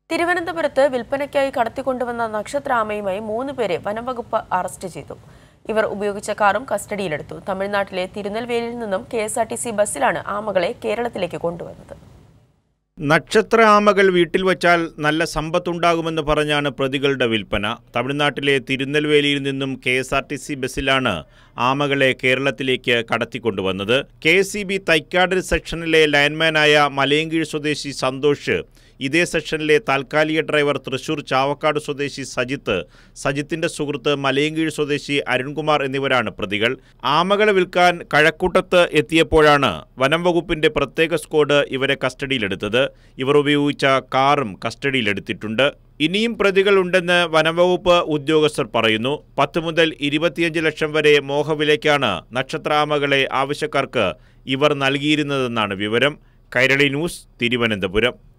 തിരുവനന്തപുരത്ത് വിൽപ്പനയ്ക്കായി കടത്തിക്കൊണ്ടുവന്ന നക്ഷത്രാമയുമായി 3 പേരെ വനംവകുപ്പ് അറസ്റ്റ് ചെയ്തു. ഇവർ ഉപയോഗിച്ച കാറും കസ്റ്റഡിയിലെടുത്തു. തമിഴ്നാട്ടിലെ തിരുനെൽവേലിയിൽ നിന്നും KSRTC ബസ്സിലാണ് ആമകളെ കേരളത്തിലേക്ക് കൊണ്ടുവന്നത്. നക്ഷത്ര ആമകൾ വീട്ടിൽ വച്ചാൽ നല്ല സമ്പത്തുണ്ടാകുമെന്ന് പറഞ്ഞാണ് പ്രതികളുടെ വിൽപ്പന. തമിഴ്നാട്ടിലെ തിരുനെൽവേലിയിൽ നിന്നും KSRTC ബസ്സിലാണ് ആമകളെ കേരളത്തിലേക്ക് കടത്തിക്കൊണ്ടുവന്നത്. KSEB തൈക്കാട് സെക്ഷനിലെ ലൈൻമാനായ മലയങ്കീഴ് സ്വദേശി സന്തോഷ്, ഇതേ സെക്ഷനിലെ താൽക്കാലിക ഡ്രൈവർ തൃശൂർ ചാവക്കാട് സ്വദേശി സജിത്തിന്റെ സുഹൃത്ത് മലയങ്കീഴ് സ്വദേശി അരുൺകുമാർ എന്നിവരാണ് പ്രതികൾ. ആമകളെ വിൽക്കാൻ കഴക്കൂട്ടത്ത് എത്തിയപ്പോഴാണ് വനം വകുപ്പിന്റെ പ്രത്യേക സ്ക്വാഡ് ഇവരെ കസ്റ്റഡിയിലെടുത്തത്. ഇവർ ഉപയോഗിച്ച കാറും കസ്റ്റഡിയിലെടുത്തിട്ടുണ്ട്. ഇനിയും പ്രതികളുണ്ടെന്ന് വനംവകുപ്പ് ഉദ്യോഗസ്ഥർ പറയുന്നു. 10 മുതൽ 25 ലക്ഷം വരെ മോഹവിലയ്ക്കാണ് നക്ഷത്ര ആമകളെ ആവശ്യക്കാർക്ക് ഇവർ നൽകിയിരുന്നതെന്നാണ് വിവരം. കൈരളി ന്യൂസ്, തിരുവനന്തപുരം.